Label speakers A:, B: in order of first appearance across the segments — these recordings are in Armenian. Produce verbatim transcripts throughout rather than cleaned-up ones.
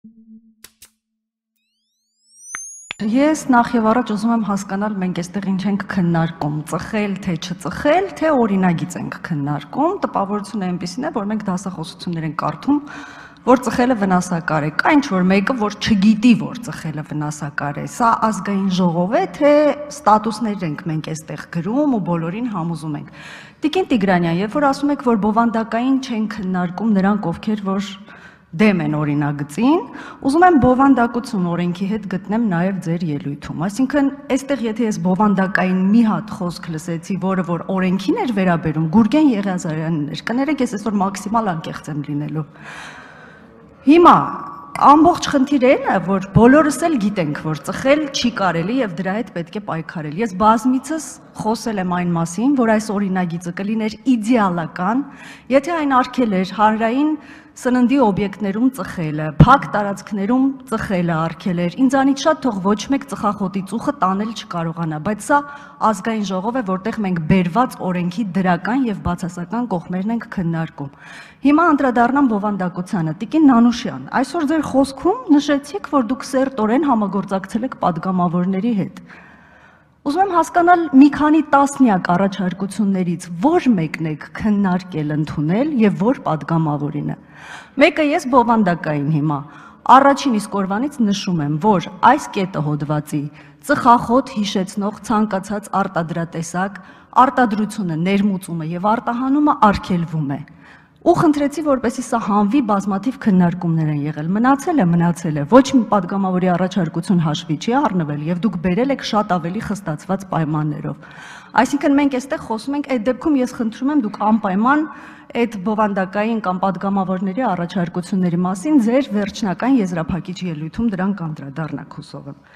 A: Ես նախ եւ առաջ ուզում եմ հասկանալ մենք այստեղ ինչ ենք քննարկում, ծխել թե չծխել, թե օրինագիծ ենք քննարկում, տպավորությունը այնպեսին է, որ մենք դասախոսություններ ենք կարդում, որ ծխելը վնասակար է, կա ինչ-որ մեկը, որ չգիտի, որ ծխելը վնասակար է, սա ազգային ժողով է, թե ստատուսներ ենք մենք այստեղ գրում ու բոլորին համոզում ենք։ Տիկին Տիգրանյան, երբ որ ասում եք, որ բովանդակային չեն քննարկում նրանք, ովքեր որ դեմ են օրինագծին, ուզում եմ բովանդակություն օրենքի հետ գտնեմ նաև ձեր ելույթում։ Այսինքն, այստեղ եթե ես բովանդակային մի հատ խոսք լսեցի, որը որ օրենքին էր վերաբերում, Գուրգեն Եղիազարյանն էր, կներեք ես այսօր մաքսիմալ անկեղծ եմ լինելու։ Հիմա ամբողջ խնդիրը այն է, որ բոլորս էլ գիտենք, որ ծխել չի կարելի եւ դրա հետ պետք է պայքարել։ Ես բազմիցս խոսել եմ այն մասին, որ այս օրինագիծը կլիներ իդեալական, եթե այն արգելեր հանրային սննդի օբյեկտներում ծխելը, փակ տարածքներում ծխելը արգելեր, ինձանից շատ թող ոչ մեկ ծխախոտի ծուխը տանել չկարողանա, բայց սա ազգային ժողով է, որտեղ մենք բերված օրենքի դրական եւ բացասական կողմերն ենք քննարկում։ Հիմա անդրադառնամ բովանդակությանը, Տիկին Նանուշյան, այսօր ձեր խոսքում նշեցիք, որ դուք սերտորեն համագործակցել եք պատգամավորների հետ։ Ուզում եմ հասկանալ մի քանի տասնյակ առաջարկություններից որ մեկն եք քննարկել ընդունել եւ որ պատգամավորինը։ Մեկը ես բովանդակային հիմա առաջին իսկ օրվանից նշում եմ, որ այս կետը հոդվածի ծխախոտ հիշեցնող ցանկացած արտադրատեսակ, արտադրությունը, ներմուծումը եւ արտահանումը արգելվում է։ Ու խնդրեցի, որպեսզի սա հանվի, բազմաթիվ քննարկումներ են եղել, մնացել է, մնացել է, ոչ մի պատգամավորի առաջարկություն հաշվի չի առնվել եւ դուք բերել եք շատ ավելի խստացված պայմաններով։ Այսինքն մենք այստեղ խոսում ենք, այդ դեպքում ես խնդրում եմ դուք անպայման այդ բովանդակային կամ պատգամավորների առաջարկությունների մասին ձեր վերջնական եզրափակիչ ելույթում դրանք անդրադառնաք հուսով եմ։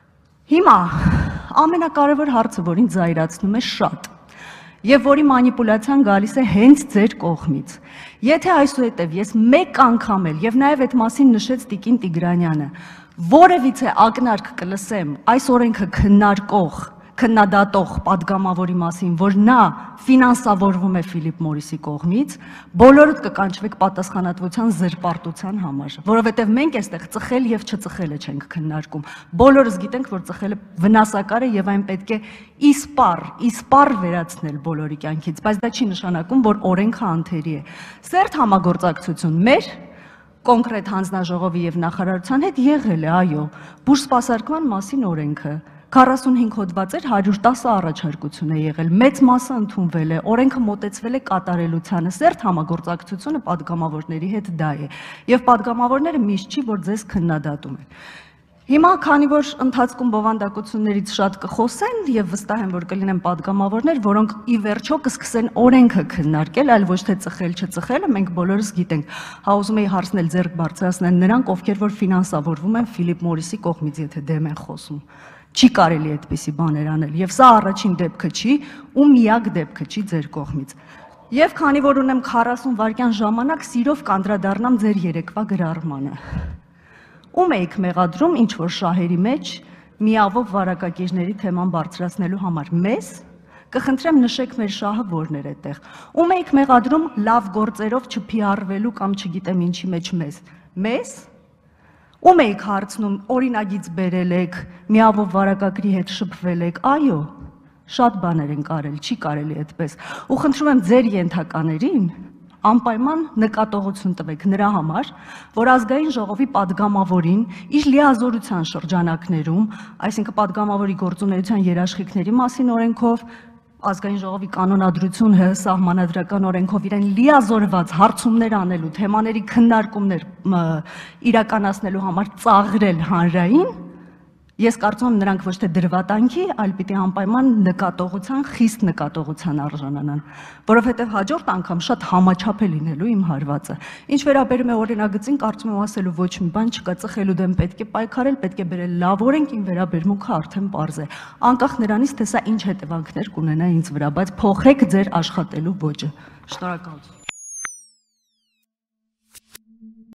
A: Հիմա ամենակարևոր հարցը, որ ինձ զայրացնում է շատ եւ որի մանիպուլյացիան գալիս է հենց ձեր կողմից։ Եթե այսուհետև ես մեկ անգամ էլ եւ նաեւ այդ մասին նշեց Տիկին Տիգրանյանը, որևիցե ակնարկ կլսեմ այս օրենքը քննարկող, քննադատող պատգամավորի մասին, որ նա ֆինանսավորվում է Ֆիլիպ Մորիսի կողմից, բոլորդ կկանչվեք պատասխանատվության զրպարտության համար, որովհետև մենք այստեղ ծխել եւ չծխելը չենք քննարկում։ Բոլորս գիտենք, որ ծխելը վնասակար է եւ այն պետք է իսպառ, իսպառ վերացնել բոլորի կյանքից, բայց դա չի նշանակում, որ օրենքը անթերի է։ Սերտ համագործակցություն մեր կոնկրետ հանձնաժողովի եւ նախարարության հետ եղել է, այո, բուժսպասարկման մասին օրենքը քառասունհինգ հոդվածեր հարյուր տասը առաջարկություն է եղել, մեծ մասը ընդունվել է, օրենքը մոտեցվել է կատարելությանը, սերտ համագործակցությունը պատգամավորների հետ դա է, եւ պատգամավորները միշտ չի, որ ձեզ քննադատում են։ Հիմա, քանի որ ընթացքում բովանդակություններից շատ կխոսեն եւ վստահ եմ, որ կլինեն պատգամավորներ, որոնք ի վերջո կսկսեն օրենքը քննարկել, այլ ոչ թե ծխել չծխելը, մենք բոլորս գիտենք։ Հա ուզում էի հարցնել ձեռք բարձրացնեն նրանք, ովքեր որ ֆինանսավորվում են Ֆիլիպ Մորիսի կողմից, եթե դեմ են խոսում։ Չի կարելի այդպիսի բաներ անել եւ սա առաջին դեպքը չի ու միակ դեպքը չի ձեր կողմից։ Եվ քանի որ ունեմ քառասուն վայրկյան ժամանակ, սիրով կանդրադառնամ ձեր երեկվա գրառմանը։ Ում էիք մեղադրում ինչ որ շահերի մեջ միավով վարակակիրների թեման բարձրացնելու համար մեզ, կխնդրեմ նշեք մեր շահը որն էր այդտեղ։ Ում էիք մեղադրում լավ գործերով չփիառվելու կամ չգիտեմ ինչի մեջ մեզ, մեզ։ Ում էիք հարցնում օրինագիծ բերել եք, միավով վարակագրի հետ շփվել եք, այո, շատ բաներ են կարել, չի կարելի այդպես։ Ու խնդրում եմ ձեր ենթականերին անպայման նկատողություն տվեք նրա համար, որ ազգային ժողովի պատգամավորին իր լիազորության շրջանակներում, այսինքն պատգամավորի գործունեության երաշխիքների մասին օրենքով, ազգային ժողովի կանոնադրություն հ սահմանադրական օրենքով իրեն լիազորված հարցումներ անելու, թեմաների քննարկումներ իրականացնելու համար ծաղրել հանրային, ես կարծում եմ նրանք ոչ թե դրվատանքի, այլ պիտի անպայման նկատողության, խիստ նկատողության արժանանան, որովհետև հաջորդ անգամ շատ համաչափ է լինելու իմ հարվածը։ Ինչ վերաբերում է օրինագծին, կարծում եմ ասելու ոչ մի բան չկա, ծխելու դեմ պետք է պայքարել, պետք է բերել լավ օրենք, իմ վերաբերմունքը արդեն պարզ է։ Անկախ նրանից, թե սա ինչ հետևանքներ կունենա ինձ վրա, բայց փոխեք ձեր աշխատելու ոճը։ Շնորհակալություն։